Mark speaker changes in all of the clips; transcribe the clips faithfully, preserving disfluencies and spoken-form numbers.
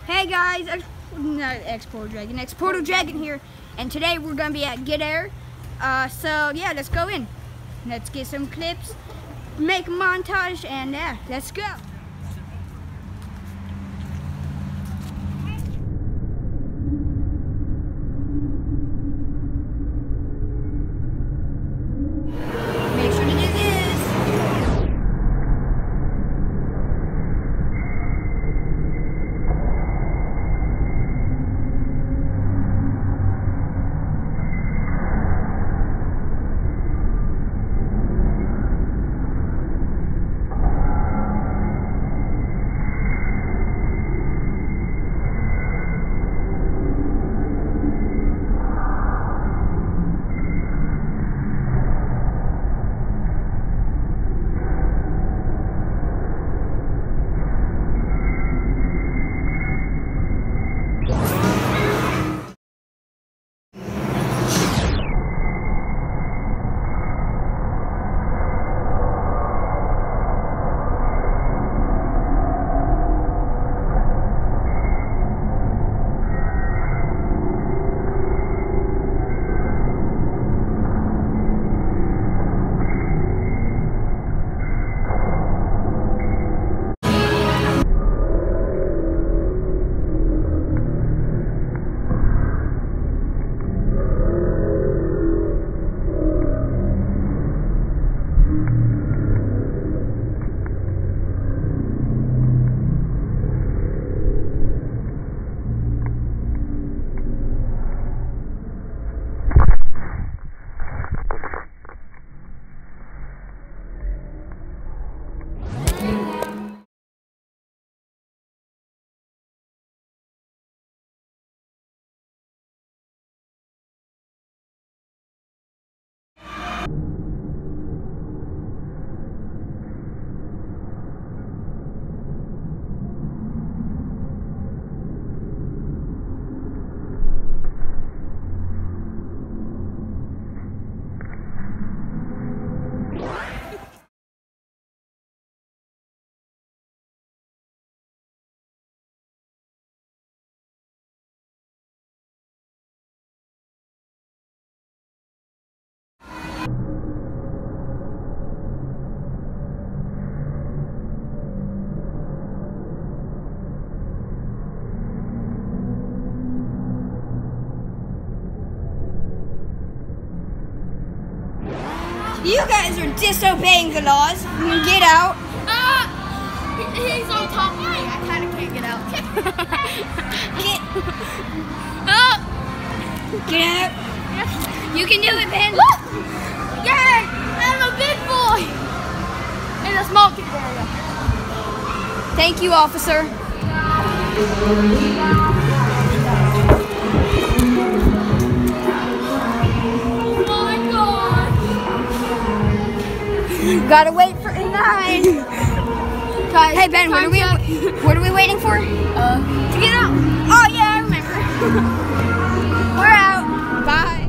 Speaker 1: Hey guys, Ex not Exporter Dragon, Exporter Dragon here, and today we're gonna be at Get Air. Uh, so yeah, let's go in. Let's get some clips, make a montage, and yeah, let's go. Make sure to do this. You guys are disobeying the laws. You can get out.
Speaker 2: Ah! He's on top of me. I kind of can't get out.
Speaker 1: Get,
Speaker 2: Ah!
Speaker 1: get out. You can do it, Ben.
Speaker 2: Yay! I'm a big boy! In a small kid area.
Speaker 1: Thank you, officer. Gotta wait for a line.
Speaker 2: Guys,
Speaker 1: Hey Ben, what are we
Speaker 2: up.
Speaker 1: what are we waiting for?
Speaker 2: Uh, to get out.
Speaker 1: Oh yeah, I remember. We're out. Bye.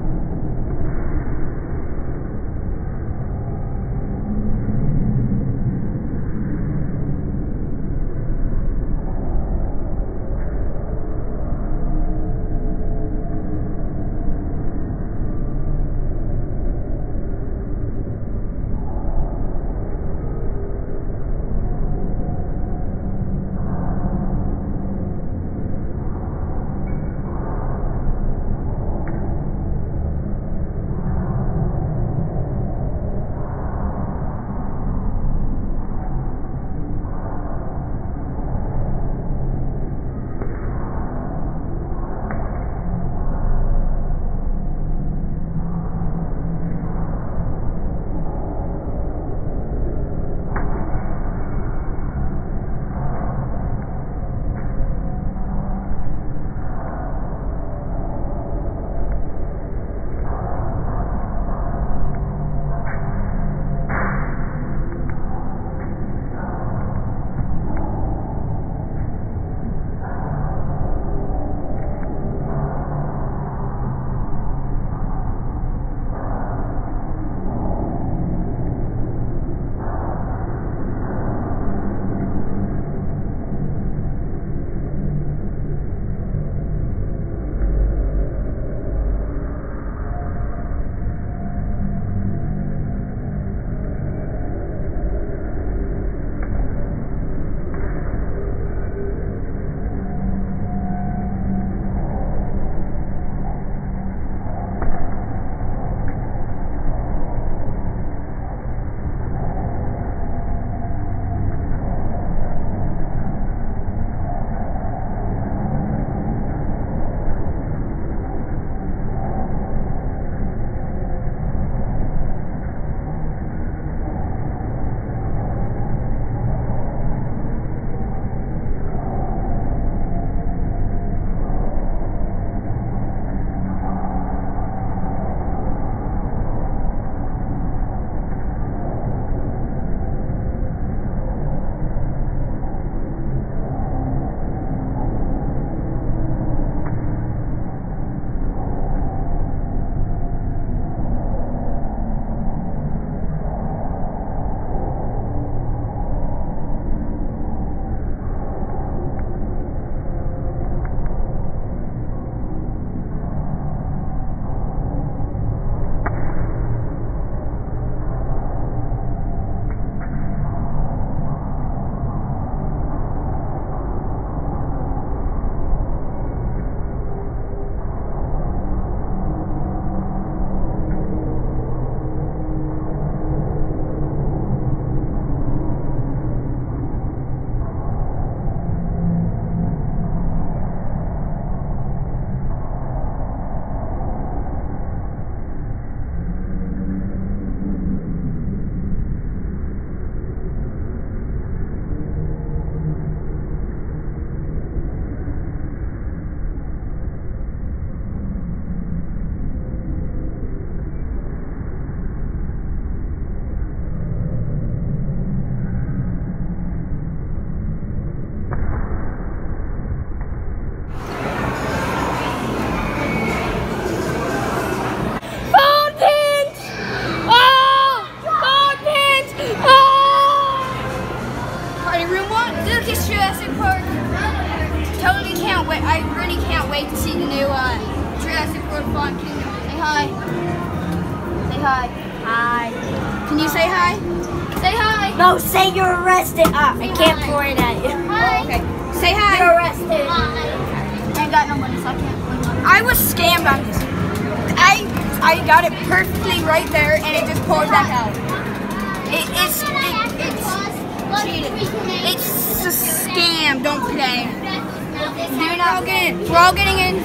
Speaker 1: wait. I really can't wait to see the new uh, Jurassic World Fallen Kingdom. Say hi. Say hi. Hi. Can you say hi? Say hi.
Speaker 3: No, say you're arrested. Ah, I can't pour it at you.
Speaker 1: Oh, okay. Say hi.
Speaker 3: You're arrested.
Speaker 2: I ain't got no money, so I can't.
Speaker 1: I was scammed on this. I I got it perfectly right there, and it just poured back out. It, it's it, it's cheating. It's a scam. Don't play. Do not get in. We're all getting in.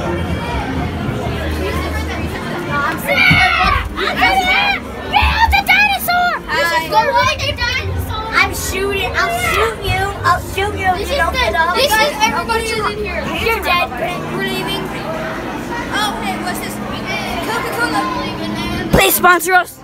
Speaker 3: I'm shooting. I'll shoot you. I'll shoot you if you don't get up.
Speaker 2: This is everybody is in here.
Speaker 3: You're dead.
Speaker 1: We're leaving. Oh, hey, what's this? Coca-Cola.
Speaker 3: Please sponsor us.